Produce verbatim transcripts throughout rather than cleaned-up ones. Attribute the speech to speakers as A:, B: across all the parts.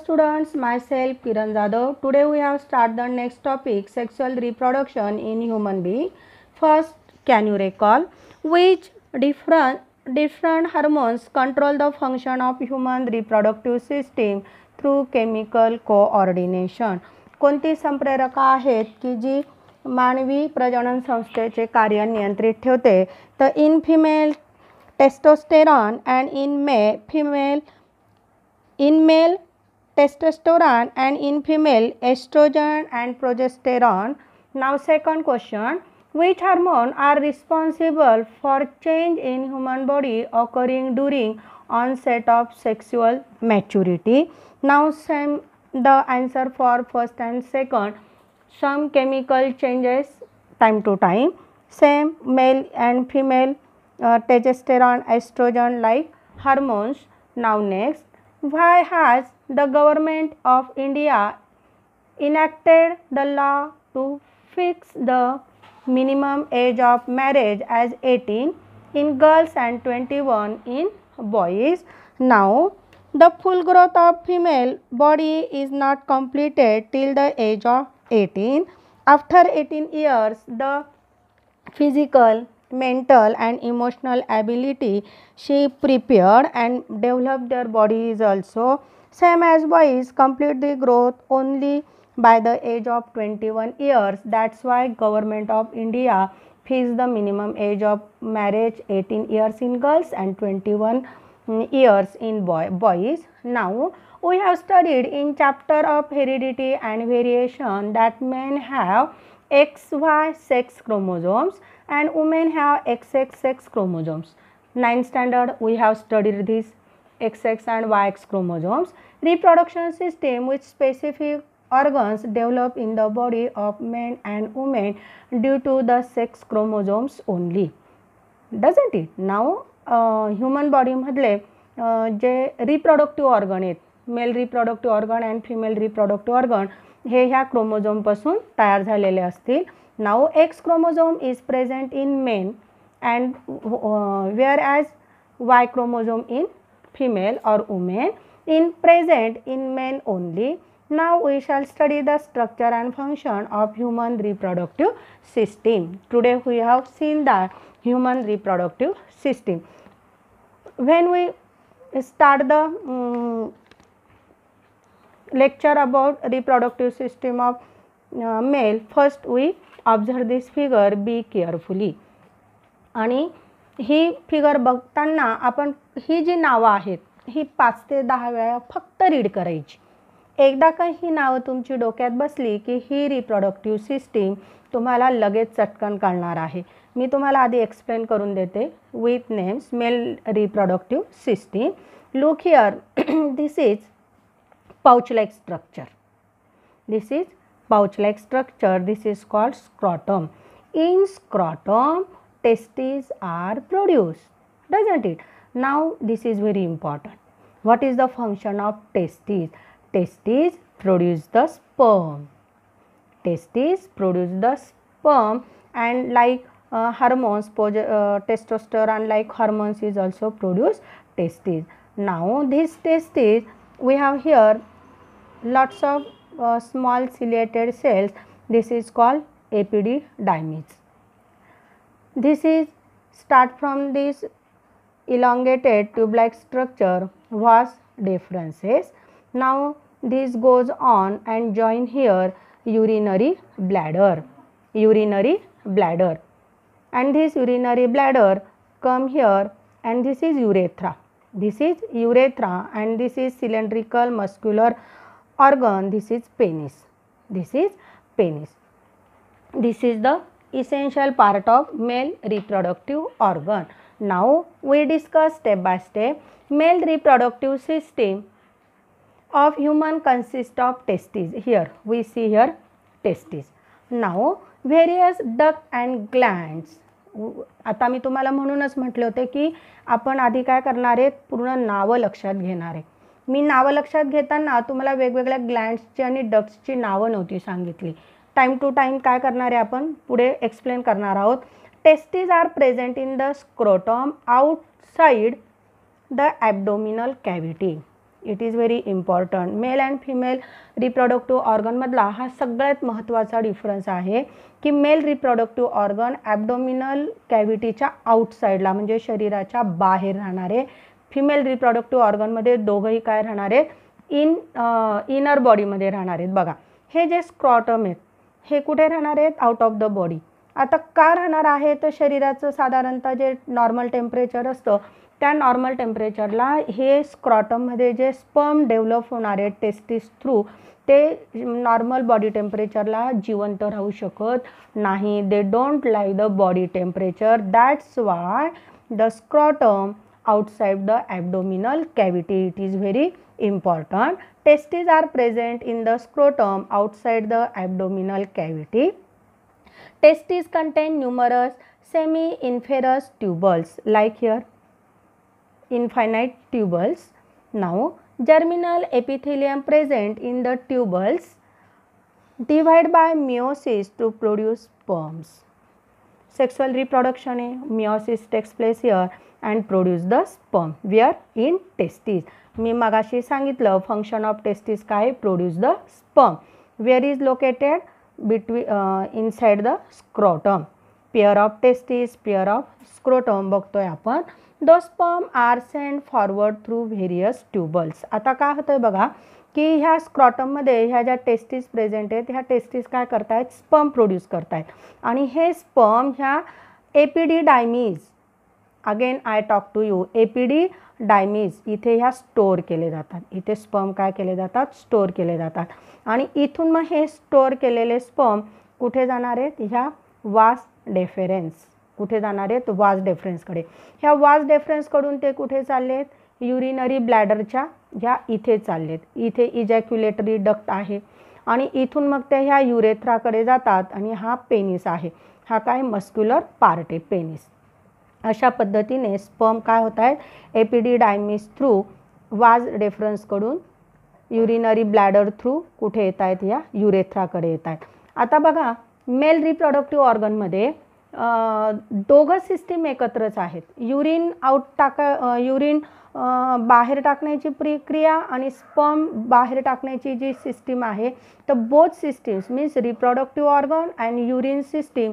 A: students, myself Kiran Jadhav. Today we have started the next topic, sexual reproduction in human being. First, can you recall which different different hormones control the function of human reproductive system through chemical coordination? कोणती संप्रेरक आहेत की जी मानवी प्रजनन संस्थेचे कार्य नियंत्रित ठेवते? तर in female testosterone and in male female in male testosterone and in female estrogen and progesterone. Now second question, which hormone are responsible for change in human body occurring during onset of sexual maturity? Now same the answer for first and second, some chemical changes time to time, same male and female uh, testosterone estrogen like hormones. Now next, why has the government of India enacted the law to fix the minimum age of marriage as eighteen in girls and twenty-one in boys? Now the full growth of female body is not completed till the age of eighteen. After eighteen years, the physical, mental and emotional ability she prepared and developed their body is also same as boys, complete the growth only by the age of twenty-one years. That's why government of India fixed the minimum age of marriage eighteen years in girls and twenty-one years in boy, boys. Now we have studied in chapter of heredity and variation that men have X Y sex chromosomes and women have X X sex chromosomes. ninth standard we have studied these X X and Y X chromosomes. Reproduction system with specific organs develop in the body of men and women due to the sex chromosomes only, doesn't it? Now uh, human body मधले uh, जे reproductive organ आहेत, male reproductive organ and female reproductive organ हे ह्या क्रोमोझोमपासून तयार झालेले असतील. Now X chromosome is present in men and whereas Y chromosome in female और women in present in men only. Now we shall study the structure and function of human reproductive system. Today we have seen the human reproductive system. When we start the um, lecture about reproductive system of uh, male, first we observe this figure, be carefully. आणि ही figure बघताना आपण ही जी नावं आहेत ही पाच ते दहा वेळा फक्त रीड करायची. एकदा का ही नावं तुमची डोक्यात बसली की ही रिप्रोडक्टिव्ह सिस्टीम तुम्हाला लगेच चटकन कळणार आहे. मी तुम्हाला आधी एक्सप्लेन करून देते with names. Male reproductive system, look here, this is pouch like structure. This is pouch like structure. This is called scrotum. In scrotum testes are produced, doesn't it? Now this is very important. What is the function of testes? Testes produce the sperm. Testes produce the sperm and like uh, hormones, uh, testosterone like hormones is also produce testes. Now these testes we have here lots of uh, small ciliated cells. This is called epididymis. This is start from this elongated tube-like structure, vas deferens. Now this goes on and join here urinary bladder, urinary bladder, and this urinary bladder come here and this is urethra. This is urethra and this is cylindrical muscular organ. This is penis. This is penis. This is the essential part of male reproductive organ. Now we discuss step by step. Male reproductive system of human consists of testes. Here we see here testes. Now various duct and glands. आता मी तुम्हाला म्हणूनच म्हटले होते की आपण आधी काय करणार आहे, पूर्ण नावं लक्षात घेणार आहे. मी नावं लक्षात घेताना तुम्हाला वेगवेगळ्या ग्लँड्सची आणि डक्ट्सची नावं नव्हती सांगितली. टाइम टू टाइम काय करणार आहे आपण पुढे एक्सप्लेन करणार आहोत. Testis are present in the scrotum outside the abdominal cavity. It is very important. Male and female reproductive ऑर्गनमधला हा सगळ्यात महत्त्वाचा डिफरन्स आहे की मेल रिप्रोडक्टिव्ह ऑर्गन ॲबडोमिनल कॅव्हिटीच्या आउटसाईडला म्हणजे शरीराच्या बाहेर राहणारे, फिमेल रिप्रोडक्टिव्ह ऑर्गनमध्ये दोघंही काय राहणार आहेत, इन इनर बॉडीमध्ये राहणार आहेत. बघा हे जे स्क्रॉटम आहेत हे कुठे राहणार आहेत, आउट ऑफ द बॉडी. आता का राहणार आहे तर शरीराचं साधारणतः जे नॉर्मल टेम्परेचर असतं त्या नॉर्मल टेम्परेचरला हे स्क्रॉटममध्ये जे स्पर्म डेव्हलप होणारे टेस्टिस थ्रू ते नॉर्मल बॉडी टेम्परेचरला जिवंत राहू शकत नाही. They don't like the body temperature. That's why the scrotum outside the abdominal cavity. It is very important. Testes are present in the scrotum outside the abdominal cavity. Testes contain numerous semi-inferous tubules like here infinite tubules. Now germinal epithelium present in the tubules divide by meiosis to produce sperms. Sexual reproduction है, meiosis takes place here and produce the sperm where in testes. मी मगाशी सांगितलं function of testes काय, produce the sperm. Where is located between uh, inside the scrotum. Pair of testes, pair of scrotum बघतोय आपण. The sperm are sent forward through various tubules. आता काय होतंय बघा की ह्या स्क्रॉटममध्ये ह्या ज्या टेस्टिस प्रेझेंट आहेत ह्या टेस्टिस काय करतायत, स्पर्म प्रोड्यूस करतायत आणि हे स्पर्म ह्या epididymis, again I talk to you, epididymis इथे ह्या स्टोअर केले जातात. इथे स्पर्म काय केले जातात, स्टोअर केले जातात आणि इथून मग हे स्टोअर केलेले स्पर्म कुठे जाणार आहेत, ह्या वास डेफरेन्स. कुठे जाणार आहेत, वास डेफरेन्सकडे. ह्या वास डेफरेन्सकडून ते कुठे चालले आहेत, युरिनरी ब्लॅडरच्या ह्या इथे चाललेत. इथे इजॅक्युलेटरी डक्ट आहे आणि इथून मग ते ह्या युरेथ्राकडे जातात आणि हा पेनिस आहे. हा काय मस्क्युलर पार्ट आहे, पेनिस. अशा पद्धतीने स्पर्म काय होत आहेत, एपिडिडायमिस थ्रू वाज डेफरन्सकडून युरिनरी ब्लॅडर थ्रू कुठे येत आहेत, या युरेथ्राकडे येत आहेत. आता बघा मेल रिप्रोडक्टिव्ह ऑर्गनमध्ये दोघं सिस्टीम एकत्रच आहेत. युरिन आउट टाका युरिन बाहेर टाकण्याची प्रक्रिया आणि स्पर्म बाहेर टाकण्याची जी सिस्टीम आहे तर both systems means reproductive organ and urine system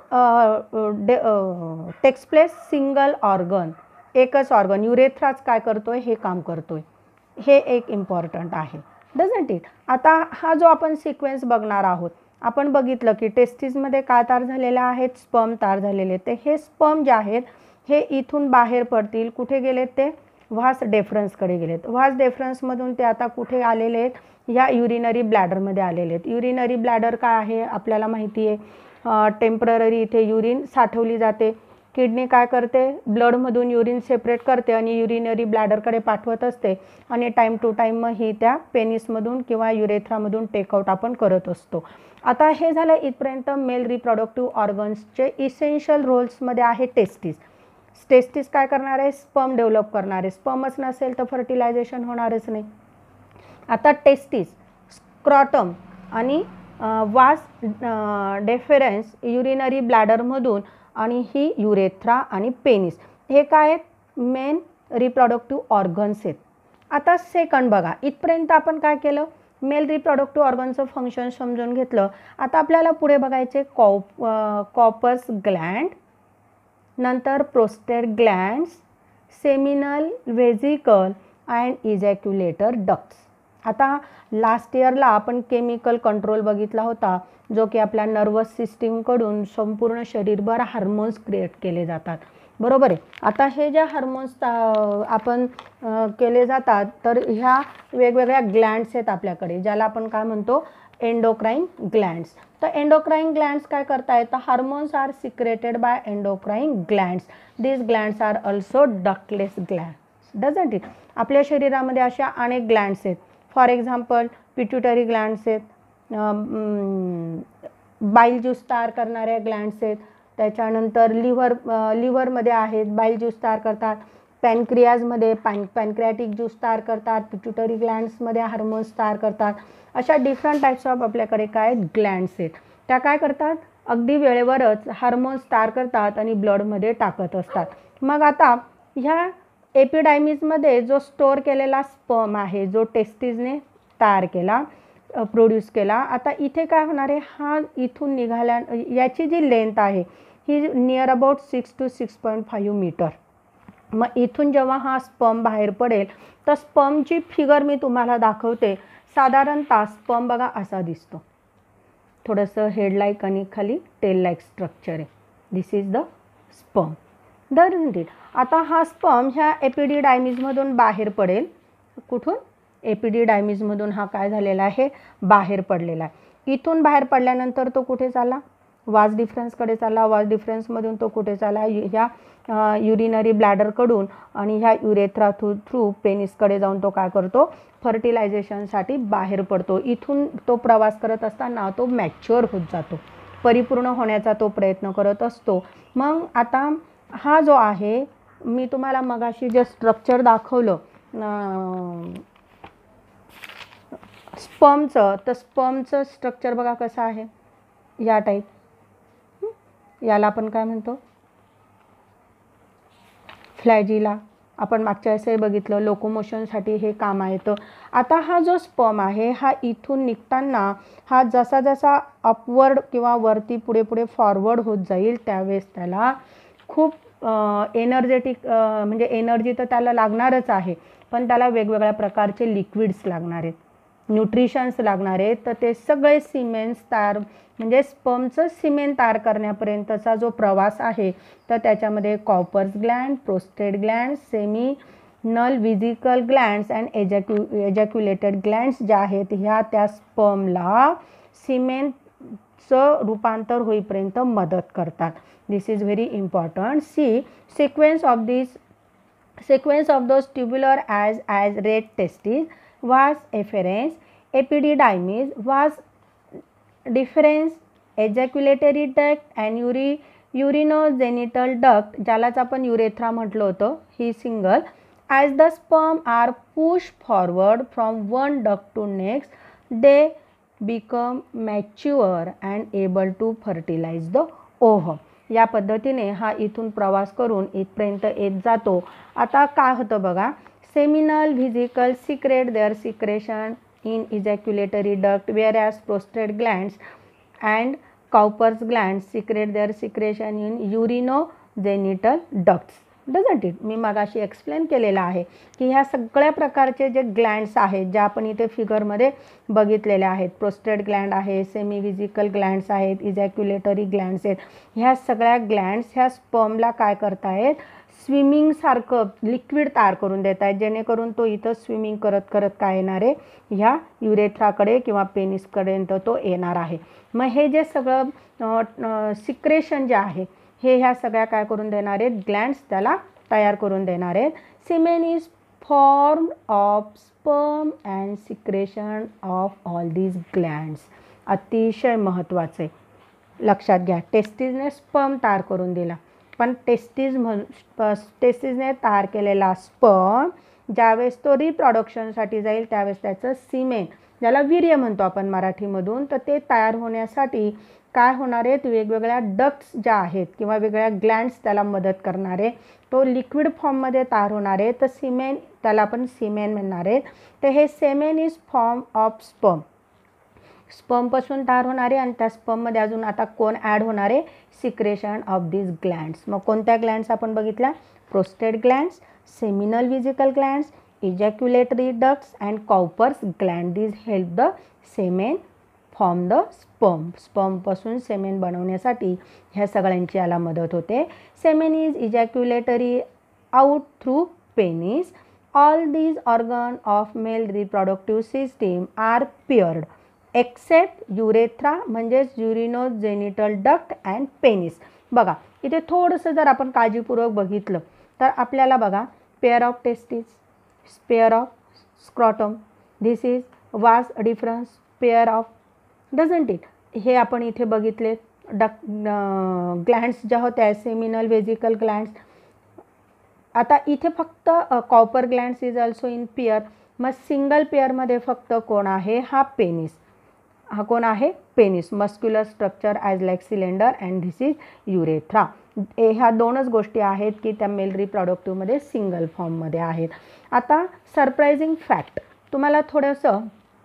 A: takes place single organ, एकच ऑर्गन. युरेथ्राच काय करतोय, हे काम करतोय. हे एक इम्पॉर्टंट आहे, डझंट इट. आता हा जो आपण सिक्वेन्स बघणार आहोत, आपण बघितलं की टेस्टिसमध्ये काय तयार झालेले आहेत, स्पर्म तयार झालेले. ते हे स्पर्म जे आहेत हे इथून बाहेर पडतील. कुठे गेलेत ते, व्हास डेफरन्सकडे गेलेत. व्हास डेफरन्समधून ते आता कुठे आलेले आहेत, ह्या युरिनरी ब्लॅडरमध्ये आलेले आहेत. युरिनरी ब्लॅडर काय आहे आपल्याला माहिती आहे, टेम्पररी इथे युरिन साठवली जाते. किडनी काय करते, ब्लडमधून युरिन सेपरेट करते आणि युरिनरी ब्लॅडरकडे पाठवत असते आणि टाईम टू टाईम मग ही त्या पेनिसमधून किंवा युरेथ्रामधून टेकआउट आपण करत असतो. आता हे झालं इथपर्यंत मेल रिप्रोडक्टिव्ह ऑर्गन्सचे इसेन्शियल रोल्समध्ये आहे टेस्टिस. टेस्टिस काय करणार आहे, स्पर्म डेव्हलप करणार आहे. स्पर्मच नसेल तर फर्टिलायझेशन होणारच नाही. आता टेस्टिस, स्क्रॉटम आणि वास डेफरन्स युरिनरी ब्लॅडरमधून आणि ही युरेथ्रा आणि पेनिस हे काय आहेत, मेन रिप्रोडक्टिव्ह ऑर्गन्स आहेत. आता सेकंड बघा, इथपर्यंत आपण काय केलं, मेल रिप्रोडक्टिव्ह ऑर्गनचं फंक्शन समजून घेतलं. आता आपल्याला पुढे बघायचे कॉप कॉपस ग्लँड, नंतर prostate glands, seminal vesicle and ejaculator ducts. आता लास्ट इयरला आपण केमिकल कंट्रोल बघितला होता जो की आपल्या नर्वस सिस्टीमकडून संपूर्ण शरीरभर हार्मोन्स क्रिएट केले जातात, बरोबर आहे. आता हे ज्या हार्मोन्स आपण केले जातात तर ह्या वेगवेगळ्या ग्लँड्स आहेत आपल्याकडे ज्याला आपण काय म्हणतो, एंडोक्राइन ग्लँड्स. तर एंडोक्राइन ग्लँड्स काय करतायत, तर hormones are secreted by endocrine glands. This glands are also ductless glands, doesn't it. आपल्या शरीरामध्ये अशा अनेक ग्लँड्स आहेत. फॉर एक्झाम्पल पिट्युटरी ग्लँड्स आहेत, बाईल ज्यूस तयार करणाऱ्या ग्लँड्स आहेत. त्याच्यानंतर लिव्हर लिव्हरमध्ये आहेत, बाईल ज्यूस तयार करतात. पॅनक्रियाजमध्ये पॅन पॅनक्रियाटिक ज्यूस तयार करतात. पिट्युटरी ग्लँड्समध्ये हार्मोन्स तयार करतात. अशा डिफरंट टाईप्स ऑफ आपल्याकडे काय ग्लँड्स आहेत. त्या काय करतात, अगदी वेळेवरच हार्मोन्स तयार करतात आणि ब्लडमध्ये टाकत असतात. मग आता ह्या एपिडायमिसमध्ये जो स्टोअर केलेला स्पर्म आहे, जो टेस्टिसने तयार केला, प्रोड्यूस केला. आता इथे काय होणार आहे, हा इथून निघाल्या, याची जी लेंथ आहे ही near about six to six point five metre. मग इथून जेव्हा हा स्पर्म बाहेर पडेल तर स्पर्मची फिगर मी तुम्हाला दाखवते. साधारणतः स्पर्म बघा असा दिसतो, थोडंसं हेड लाईक आणि खाली टेल लाईक स्ट्रक्चर आहे. This is the sperm. Doesn't it. आता हा स्पर्म ह्या एपिडिडायमिसमधून बाहेर पडेल. कुठून? एपिडिडायमिसमधून हा काय झालेला आहे, बाहेर पडलेला आहे. इथून बाहेर पडल्यानंतर तो कुठे चालला, वाज डिफरन्सकडे चालला. वाज डिफरन्समधून तो कुठे चालला, ह्या युरिनरी ब्लॅडरकडून आणि ह्या युरेथ्रा थ्रू थ्रू पेनिसकडे जाऊन तो काय करतो, फर्टिलायझेशनसाठी बाहेर पडतो. इथून तो प्रवास करत असताना तो मॅच्युअर होत जातो, परिपूर्ण होण्याचा तो प्रयत्न करत असतो. मग आता हा जो आहे, मी तुम्हाला मगाशी जे स्ट्रक्चर दाखवलं स्पर्मचं, तर स्पर्मचं स्ट्रक्चर बघा कसं आहे, या टाईप. याला आपण काय म्हणतो, फ्लॅजिला. आपण मागच्या वेळेस बघितलं, लोकोमोशनसाठी हे काम येतं. आता हा जो स्पर्म आहे हा इथून निघताना हा जसा जसा अपवर्ड किंवा वरती पुढे पुढे फॉरवर्ड होत जाईल त्यावेळेस त्याला खूप एनर्जेटिक म्हणजे एनर्जी तर त्याला लागणारच आहे, पण त्याला वेगवेगळ्या प्रकारचे लिक्विड्स लागणार आहेत, न्यूट्रिशन्स लागणार आहेत. तर ते सगळे सिमेंट्स तयार म्हणजे स्पर्मचं सिमेंट तयार करण्यापर्यंतचा जो प्रवास आहे तर त्याच्यामध्ये Cowper's gland, prostate gland, seminal vesicle glands and एजॅक्यु एजॅक्युलेटेड ग्लँड्स ज्या आहेत ह्या त्या स्पर्मला सिमेंटचं रूपांतर होईपर्यंत मदत करतात. This is very important. See sequence of this sequence of those tubular as as red testes was efferents, epididymis was difference, ejaculatory duct and uri urinogenital duct ज्यालाच आपण युरेथ्रा म्हटलं होतं, ही single. as the sperm are pushed forward from one duct to next they become mature and able to fertilize the ovum. या पद्धतीने हा इथून प्रवास करून इथपर्यंत येत जातो. आता काय होतं बघा, seminal vesicle secrete their secretion in ejaculatory duct whereas prostate glands and Cowper's glands secrete their secretion in urinogenital ducts. Doesn't it. मी मगाशी एक्सप्लेन केलेलं आहे की ह्या सगळ्या प्रकारचे जे ग्लँड्स आहेत ज्या आपण इथे फिगरमध्ये बघितलेल्या आहेत, प्रोस्टेट ग्लँड आहे, सेमी व्हिजिकल ग्लँड्स आहेत, इजॅक्युलेटरी ग्लँड्स आहेत, ह्या सगळ्या ग्लँड्स ह्या स्पर्मला काय करतायत, स्विमिंगसारखं लिक्विड तयार करून देत आहेत, जेणेकरून तो इथं स्विमिंग करत करत काय येणार आहे, ह्या युरेथ्राकडे किंवा पेनिसपर्यंत तो येणार आहे. मग हे जे सगळं सिक्रेशन जे आहे हे ह्या सगळ्या काय करून देणार आहेत, ग्लँड्स त्याला तयार करून देणार आहेत. Semen is form of sperm and secretion of all these glands. अतिशय महत्त्वाचे लक्षात घ्या. टेस्टिसने स्पर्म तयार करून दिला, पण टेस्टिस म्हण टेस्टिसने तयार केलेला स्पर्म ज्यावेळेस तो रिप्रोडक्शनसाठी जाईल त्यावेळेस त्याचं सिमेन, ज्याला वीर्य म्हणतो आपण मराठीमधून, तर ते तयार होण्यासाठी काय होणार आहेत, वेगवेगळ्या डक्ट्स ज्या आहेत किंवा वेगवेगळ्या ग्लँड्स त्याला मदत करणारे, तो लिक्विड फॉर्ममध्ये तयार होणार आहे. तर सिमेन त्याला आपण सिमेन म्हणणार आहेत. तर हे semen is form of sperm, स्पर्मपासून तयार होणारे आणि त्या स्पर्ममध्ये अजून आता कोण ॲड होणारे, सिक्रेशन ऑफ दिस ग्लँड्स. मग कोणत्या ग्लँड्स आपण बघितल्या, prostate glands, seminal vesicle glands, ejaculatory ducts and Cowper's gland. This help the semen form the sperm. स्पर्मपासून सेमेन बनवण्यासाठी ह्या सगळ्यांची याला मदत होते. Semen is ejaculatory out through penis. All these organ of male reproductive system are paired except urethra म्हणजेच urinogenital duct and penis. बघा इथे थोडंसं जर आपण काळजीपूर्वक बघितलं तर आपल्याला बघा pair of testis, pair of scrotum, this is vas deferens, pair of, doesn't it. हे आपण इथे बघितले डक ग्लँड्स ज्या होत्या सेमिनल व्हेजिकल ग्लँड्स. आता इथे फक्त Cowper glands is also in pair. मग सिंगल पेअरमध्ये फक्त कोण आहे, हा पेनिस. हा कोण आहे, penis. Muscular structure as like cylinder and this is urethra. ह्या दोनच गोष्टी आहेत की त्या मेल रिप्रोडक्टिव्हमध्ये सिंगल फॉर्ममध्ये आहेत. आता सरप्रायझिंग फॅक्ट तुम्हाला थोडंसं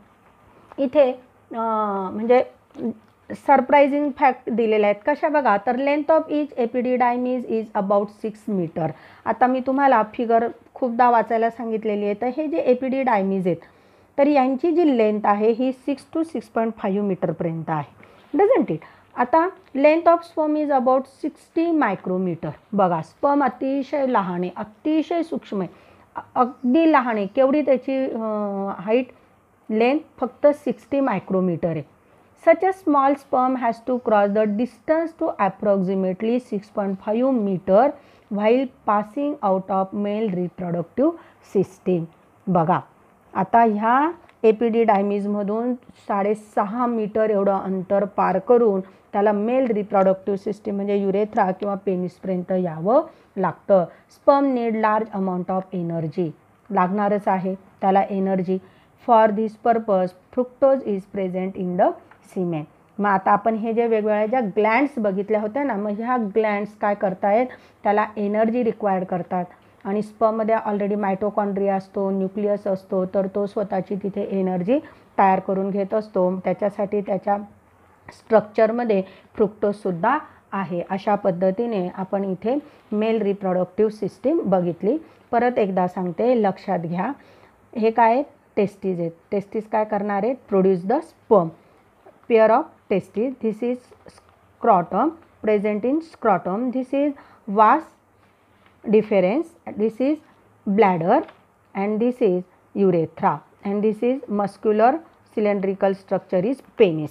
A: इथे म्हणजे सरप्रायझिंग फॅक्ट दिलेले आहेत. कशा बघा, तर length of each epididymis is about six metre. आता मी तुम्हाला फिगर खूपदा वाचायला सांगितलेली आहे. तर हे जे एपिडिडायमिस आहेत तर यांची जी लेंथ आहे ही six to six point five मीटरपर्यंत आहे. Doesn't it. आता length of sperm is about sixty micrometre. बघा, स्पर्म अतिशय लहान आहे, अतिशय सूक्ष्म आहे, अगदी लहान आहे. केवढी त्याची हाईट, लेंथ फक्त सिक्स्टी मायक्रोमीटर आहे. Such a small sperm has to cross the distance to approximately six point five meter while passing out of male reproductive system. बघा, आता ह्या एपिडिडायमिसमधून साडेसहा मीटर एवढं अंतर पार करून त्याला मेल रिप्रोडक्टिव्ह सिस्टीम म्हणजे युरेथ्रा किंवा पेनिसपर्यंत यावं लागतं. Sperm need large amount of energy, लागणारच आहे त्याला energy. For this purpose fructose is present in the semen. मग आता आपण हे जे वेगवेगळ्या ज्या ग्लँड्स बघितल्या होत्या ना, मग ह्या ग्लँड्स काय करतायत, त्याला एनर्जी रिक्वायर्ड करतात. आणि स्पर्ममध्ये ऑलरेडी मायटोकॉन्ड्रिया असतो, न्यूक्लियस असतो, तर तो स्वतःची तिथे एनर्जी तयार करून घेत असतो. त्याच्यासाठी त्याच्या स्ट्रक्चरमध्ये फ्रुक्टोजसुद्धा आहे. अशा पद्धतीने आपण इथे मेल रिप्रोडक्टिव्ह सिस्टीम बघितली. परत एकदा सांगते, लक्षात घ्या. हे काय, टेस्टीज आहेत. टेस्टीज काय करणार आहेत, produce the sperm. Pair of testes. This is scrotum, present in scrotum. This is vas deferens. This is bladder and this is urethra and this is muscular cylindrical structure is penis.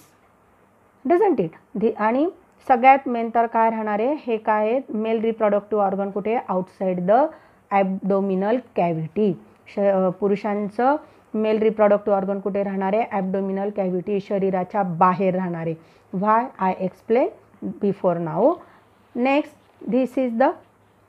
A: Doesn't it. दी आणि सगळ्यात main तर काय राहणार आहे, हे काय आहेत, मेल रिप्रोडक्टिव्ह ऑर्गन कुठे, आउटसाइड द ॲबडोमिनल कॅव्हिटी. श पुरुषांचं मेल रिप्रोडक्टिव्ह ऑर्गन कुठे राहणार आहे, ॲबडोमिनल कॅव्हिटी, शरीराच्या बाहेर राहणार आहे. Why I explain before now. Next, this is the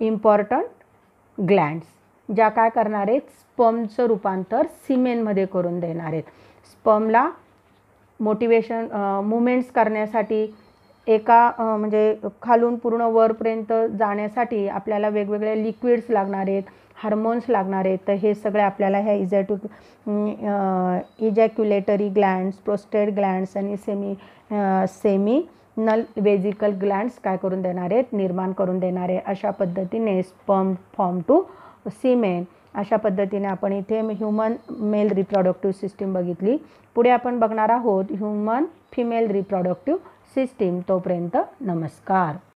A: important glands, ज्या काय करणार आहेत, स्पर्मचं रूपांतर सिमेनमध्ये करून देणार आहेत. स्पर्मला मोटिवेशन मुवमेंट्स करण्यासाठी, एका म्हणजे खालून पूर्ण वरपर्यंत जाण्यासाठी आपल्याला वेगवेगळे लिक्विड्स लागणार आहेत, हार्मोन्स लागणार आहेत. तर हे सगळे आपल्याला ह्या इजॅटू इजॅक्युलेटरी ग्लँड्स, प्रोस्टेट ग्लँड्स आणि semi seminal vesicle glands काय करून देणार आहेत, निर्माण करून देणार आहे. अशा पद्धतीने स्पर्म फॉर्म टू सीमेन. अशा पद्धतीने आपण इथे ह्युमन मेल रिप्रोडक्टिव्ह सिस्टीम बघितली. पुढे आपण बघणार आहोत ह्युमन फिमेल रिप्रोडक्टिव्ह सिस्टीम. तोपर्यंत नमस्कार.